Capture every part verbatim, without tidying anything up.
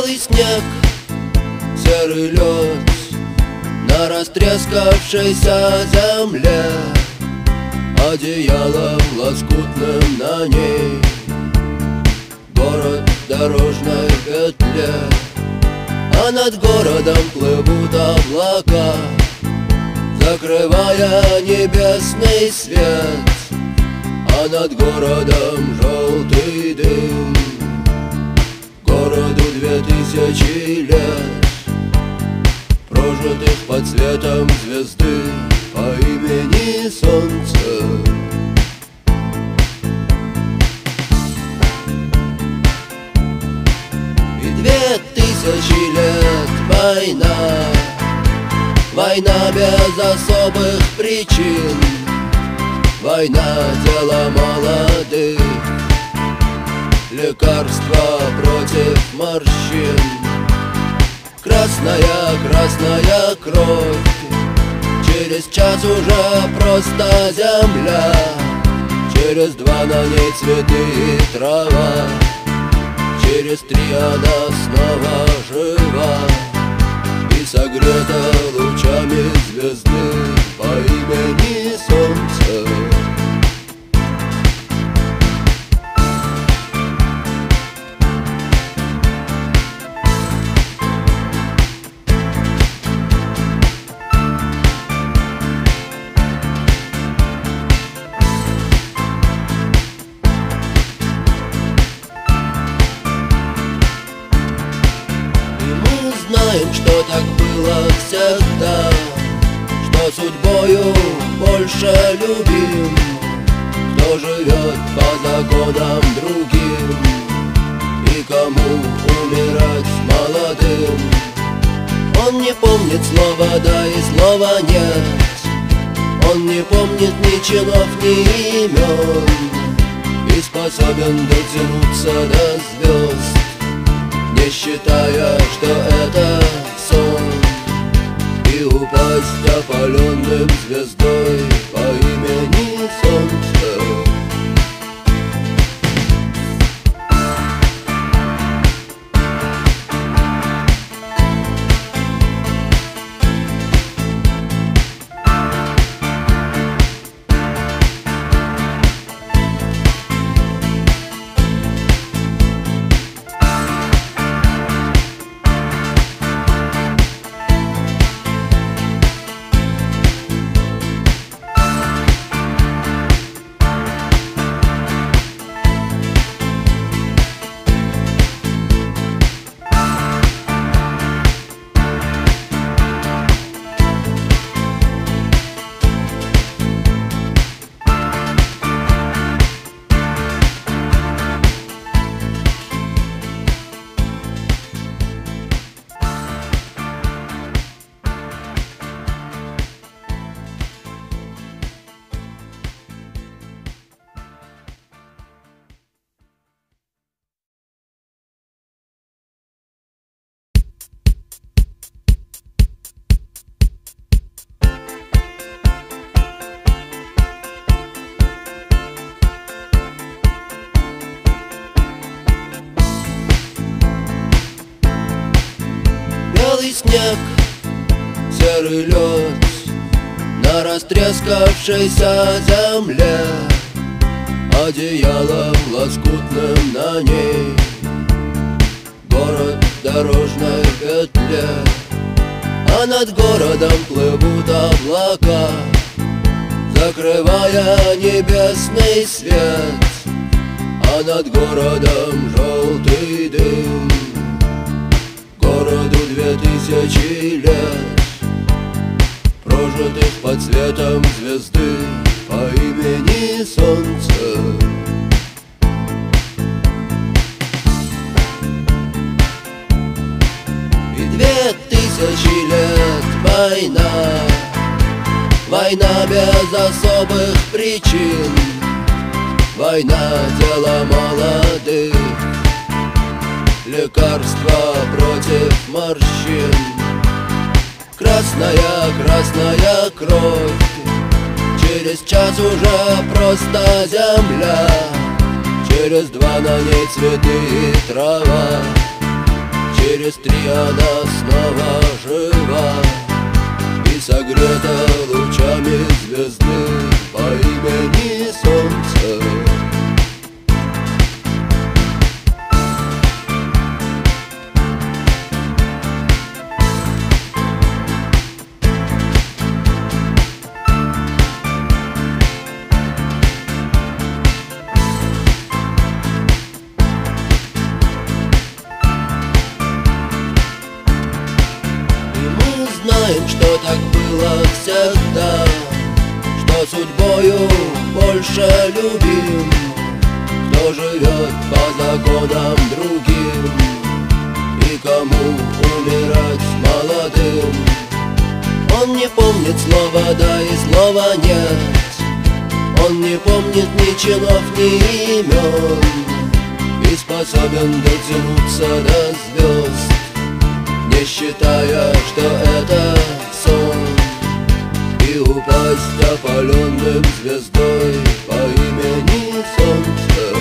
Белый снег, серый лед на растрескавшейся земле, одеялом лоскутным на ней город в дорожной петле. А над городом плывут облака, закрывая небесный свет. А над городом желтый дым, городу две тысячи лет, прожитых под светом звезды по имени Солнце. И две тысячи лет война, война без особых причин, война дело молодых, лекарство против морщин. Красная, красная кровь, через час уже просто земля, через два на ней цветы и трава, через три она снова жива и согрета лучами звезды по имени Солнце. Знаем, что так было всегда, что судьбою больше любим, кто живет по законам другим и кому умирать молодым. Он не помнит слова «да» и слова «нет», он не помнит ни чинов, ни имен, и способен дотянуться до звезд, не считая, что это сон, и упасть опаленным звездой по имени Солнце. Белый снег, серый лед на растрескавшейся земле, одеялом лоскутным на ней город в дорожной петле. А над городом плывут облака, закрывая небесный свет. А над городом желтый дым, городу две тысячи лет, прожитых под светом звезды по имени Солнце. И две тысячи лет война, война без особых причин, война дело молодых, лекарство против морщин. Красная, красная кровь, через час уже просто земля, через два на ней цветы и трава, Через три она снова жива и согрета лучами звезды по имени Солнце. Знаем, что так было всегда, что судьбою больше любим, кто живет по законам другим и кому умирать молодым. Он не помнит слова «да» и слова «нет», он не помнит ни чинов, ни имен и способен дотянуться до звезд, не считая, что это сон, и упасть опаленным звездой по имени Солнце.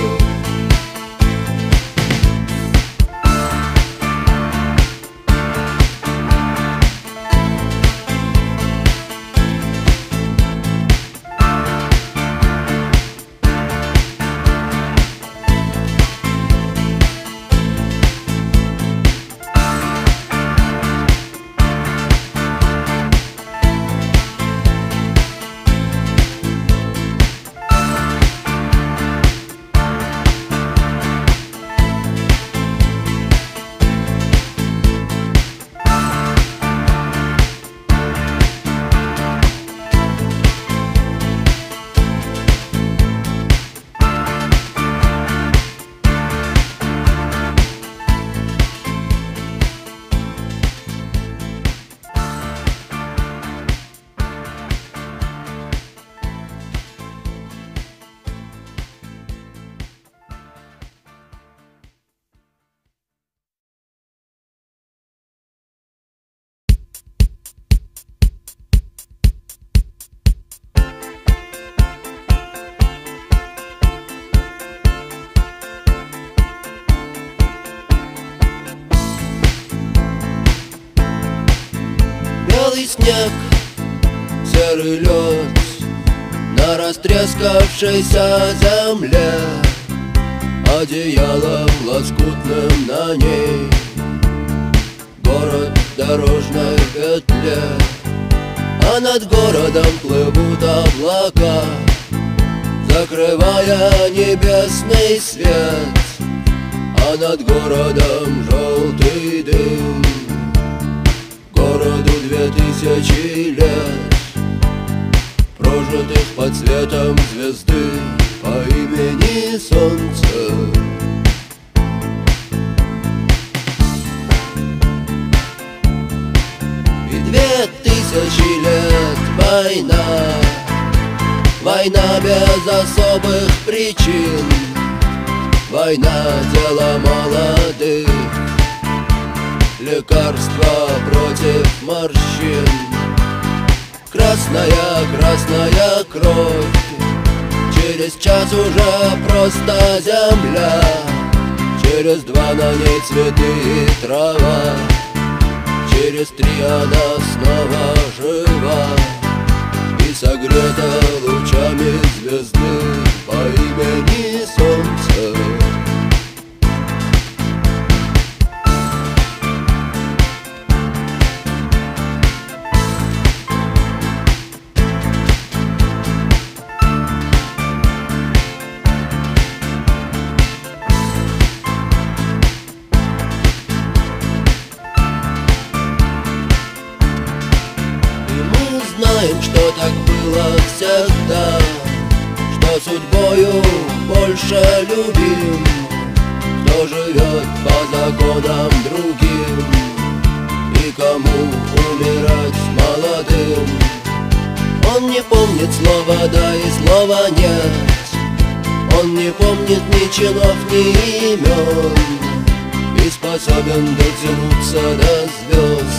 Белый снег, серый лед на растрескавшейся земле, одеялом лоскутным на ней город в дорожной петле. А над городом плывут облака, закрывая небесный свет, а над городом желтый дым. Городу две тысячи лет, прожитых под светом звезды по имени Солнце. И две тысячи лет война, война без особых причин, война дело молодых, лекарство против морщин. Красная, красная кровь, через час уже просто земля, через два на ней цветы и трава, через три она снова жива и согрета лучами звезды по имени Солнце. Знаем, что так было всегда, что судьбою больше любим, кто живет по законам другим и кому умирать молодым. Он не помнит слова «да» и слова «нет», он не помнит ни чинов, ни имен и способен дотянуться до звезд,